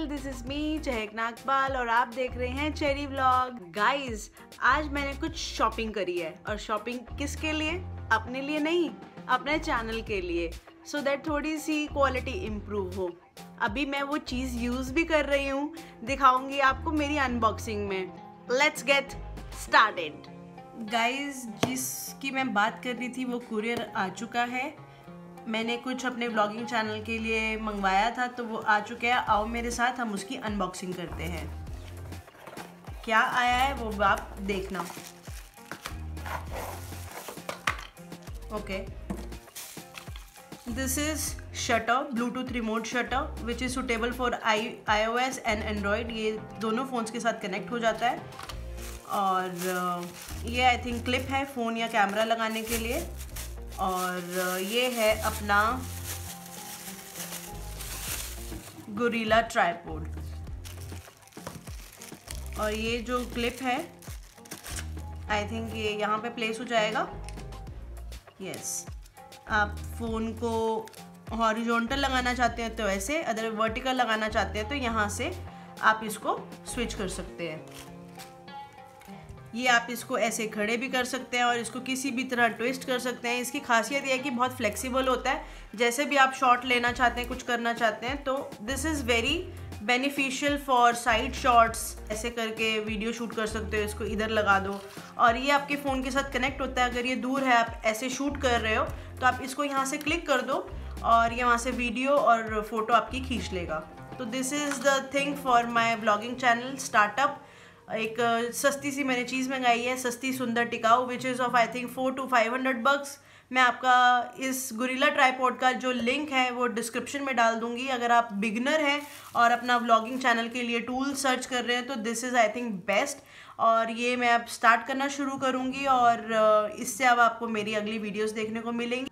Channel. This is me चहक नागपाल और आप देख रहे हैं चेरी व्लॉग। गाइज, आज मैंने कुछ शॉपिंग करी है और शॉपिंग किसके लिए? अपने लिए नहीं, अपने चैनल के लिए, सो दैट थोड़ी सी क्वालिटी इम्प्रूव हो। अभी मैं वो चीज़ यूज़ भी कर रही हूँ, दिखाऊंगी आपको मेरी अनबॉक्सिंग में। Let's get started. गाइज, जिसकी मैं बात कर रही थी वो कुरियर आ चुका है। मैंने कुछ अपने व्लॉगिंग चैनल के लिए मंगवाया था तो वो आ चुके हैं। आओ मेरे साथ हम उसकी अनबॉक्सिंग करते हैं। क्या आया है वो आप देखना। Okay, this is shutter, Bluetooth remote shutter which is suitable for iOS and Android. ये दोनों फ़ोन्स के साथ कनेक्ट हो जाता है और ये आई थिंक क्लिप है फ़ोन या कैमरा लगाने के लिए। और ये है अपना गोरिल्ला ट्राइपॉड। और ये जो क्लिप है आई थिंक ये यहाँ पे प्लेस हो जाएगा। यस, आप फ़ोन को हॉरिजॉन्टल लगाना चाहते हैं तो ऐसे, अगर वर्टिकल लगाना चाहते हैं तो यहाँ से आप इसको स्विच कर सकते हैं। ये आप इसको ऐसे खड़े भी कर सकते हैं और इसको किसी भी तरह ट्विस्ट कर सकते हैं। इसकी खासियत ये है कि बहुत फ्लेक्सिबल होता है। जैसे भी आप शॉट लेना चाहते हैं, कुछ करना चाहते हैं, तो this is very beneficial for side shots. ऐसे करके वीडियो शूट कर सकते हो, इसको इधर लगा दो और ये आपके फ़ोन के साथ कनेक्ट होता है। अगर ये दूर है, आप ऐसे शूट कर रहे हो तो आप इसको यहाँ से क्लिक कर दो और ये वहाँ से वीडियो और फोटो आपकी खींच लेगा। तो this is the thing for my vlogging channel startup. एक सस्ती सी मैंने चीज़ मंगाई है, सस्ती सुंदर टिकाऊ, which is off I think 400 to 500 bucks। मैं आपका इस गोरिल्ला ट्राइपॉड का जो लिंक है वो डिस्क्रिप्शन में डाल दूंगी। अगर आप बिगनर हैं और अपना व्लॉगिंग चैनल के लिए टूल सर्च कर रहे हैं तो this is I think best. और ये मैं अब स्टार्ट करना शुरू करूँगी और इससे अब आपको मेरी अगली वीडियोस देखने को मिलेंगी।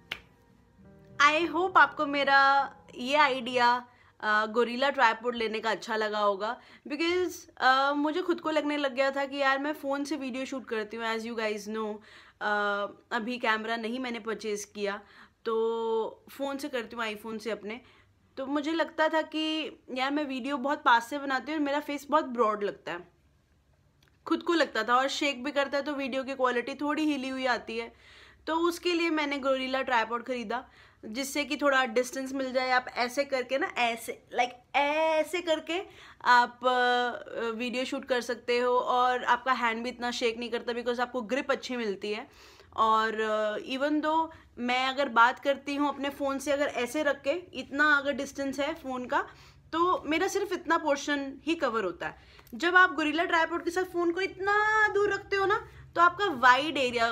आई होप आपको मेरा ये आइडिया गोरिल्ला ट्राइपॉड लेने का अच्छा लगा होगा, बिकॉज़ मुझे खुद को लगने लग गया था कि यार मैं फ़ोन से वीडियो शूट करती हूँ। एज़ यू गाइज नो, अभी कैमरा नहीं मैंने परचेज़ किया तो फ़ोन से करती हूँ, आईफोन से अपने। तो मुझे लगता था कि यार मैं वीडियो बहुत पास से बनाती हूँ और मेरा फेस बहुत ब्रॉड लगता है, खुद को लगता था, और शेक भी करता है तो वीडियो की क्वालिटी थोड़ी हिली हुई आती है। तो उसके लिए मैंने गोरिल्ला ट्राइपॉड ख़रीदा, जिससे कि थोड़ा डिस्टेंस मिल जाए। आप ऐसे करके ना, ऐसे ऐसे करके आप वीडियो शूट कर सकते हो और आपका हैंड भी इतना शेक नहीं करता, बिकॉज आपको ग्रिप अच्छी मिलती है। और इवन दो मैं अगर बात करती हूँ अपने फ़ोन से, अगर ऐसे रख के, इतना अगर डिस्टेंस है फ़ोन का, तो मेरा सिर्फ इतना पोर्शन ही कवर होता है। जब आप गोरिल्ला ट्राइपॉड के साथ फ़ोन को इतना दूर रखते हो ना, तो आपका वाइड एरिया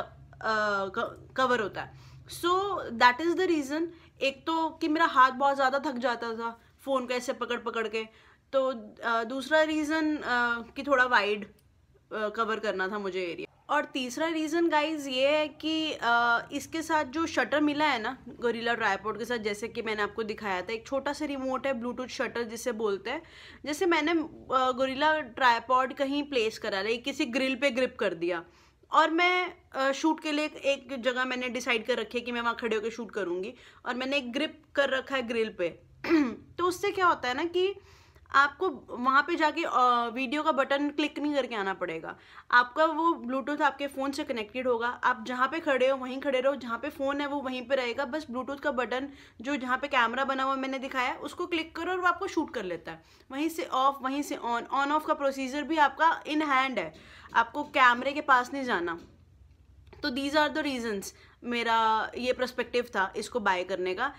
कवर होता है। So that is the reason. एक तो कि मेरा हाथ बहुत ज़्यादा थक जाता था फ़ोन को ऐसे पकड़ पकड़ के, तो दूसरा रीज़न कि थोड़ा वाइड कवर करना था मुझे एरिया। और तीसरा रीज़न गाइज ये है कि इसके साथ जो शटर मिला है ना गोरिल्ला ट्राइपॉड के साथ, जैसे कि मैंने आपको दिखाया था, एक छोटा सा रिमोट है, ब्लूटूथ शटर जिसे बोलते हैं। जैसे मैंने गोरिल्ला ट्राइपॉड कहीं प्लेस करा रही, किसी ग्रिल पे ग्रिप कर दिया और मैं शूट के लिए एक जगह मैंने डिसाइड कर रखी है कि मैं वहाँ खड़े होकर शूट करूँगी, और मैंने एक ग्रिप कर रखा है ग्रिल पे। तो उससे क्या होता है ना कि आपको वहाँ पे जाके वीडियो का बटन क्लिक नहीं करके आना पड़ेगा। आपका वो ब्लूटूथ आपके फ़ोन से कनेक्टेड होगा। आप जहाँ पे खड़े हो वहीं खड़े रहो, जहाँ पे फ़ोन है वो वहीं पे रहेगा। बस ब्लूटूथ का बटन जो जहाँ पे कैमरा बना हुआ मैंने दिखाया, उसको क्लिक करो और वो आपको शूट कर लेता है। वहीं से ऑफ, वहीं से ऑन, ऑन ऑफ का प्रोसीजर भी आपका इन हैंड है, आपको कैमरे के पास नहीं जाना। तो दीज आर द रीजंस मेरा ये पर्सपेक्टिव था इसको बाय करने का।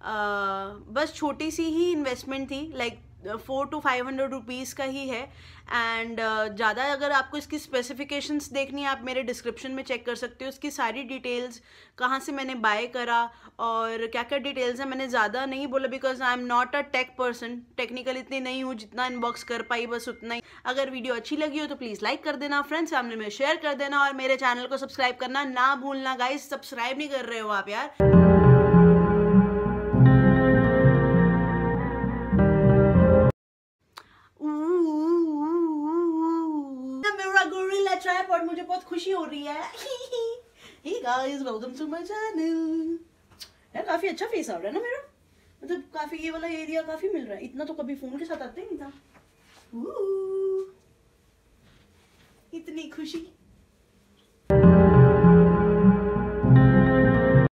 बस छोटी सी ही इन्वेस्टमेंट थी, लाइक 400 to 500 रुपीज़ का ही है। एंड ज़्यादा अगर आपको इसकी स्पेसिफिकेशंस देखनी है, आप मेरे डिस्क्रिप्शन में चेक कर सकते हो। इसकी सारी डिटेल्स, कहाँ से मैंने बाय करा और क्या क्या डिटेल्स हैं, मैंने ज़्यादा नहीं बोला, because I am not a tech person. Technical इतनी नहीं हूँ, जितना अनबॉक्स कर पाई बस उतना ही। अगर वीडियो अच्छी लगी हो तो प्लीज़ लाइक कर देना, फ्रेंड्स फैमिली में शेयर कर देना और मेरे चैनल को सब्सक्राइब करना ना भूलना। गाइस, सब्सक्राइब नहीं कर रहे हो आप यार। ट्राइपॉड मुझे बहुत खुशी हो रही है। Hey guys, welcome to my channel। यार काफी अच्छा फेस आ रहा है ना मेरा। मतलब काफी ये वाला एरिया काफी मिल रहा है, इतना तो कभी फोन के साथ आते ही नहीं था। इतनी खुशी।